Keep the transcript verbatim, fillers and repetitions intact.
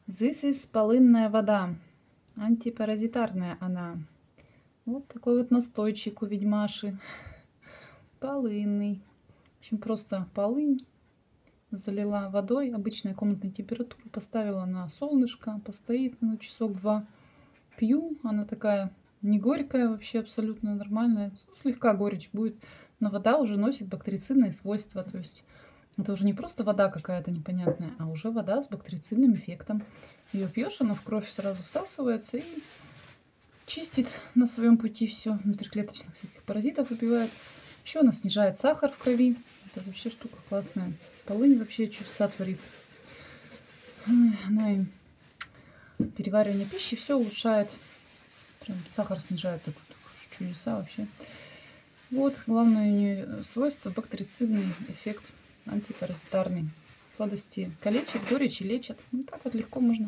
This is полынная вода. Антипаразитарная она. Вот такой вот настойчик у ведьмаши. Полынный. В общем, просто полынь залила водой обычной комнатной температуры, поставила на солнышко, постоит ну, часок-два. Пью, она такая не горькая, вообще абсолютно нормальная. Слегка горечь будет, но вода уже носит бактерицидные свойства. То есть это уже не просто вода какая-то непонятная, а уже вода с бактерицидным эффектом. Ее пьешь, она в кровь сразу всасывается и чистит на своем пути все. Внутриклеточных всяких паразитов убивает. Еще она снижает сахар в крови. Это вообще штука классная. Полынь вообще чудеса творит. Она и переваривание пищи все улучшает. Прям сахар снижает. Так, чудеса вообще. Вот, главное у нее свойство бактерицидный эффект, антипаразитарный. Сладости калечат, горечи лечат. Ну, так вот легко можно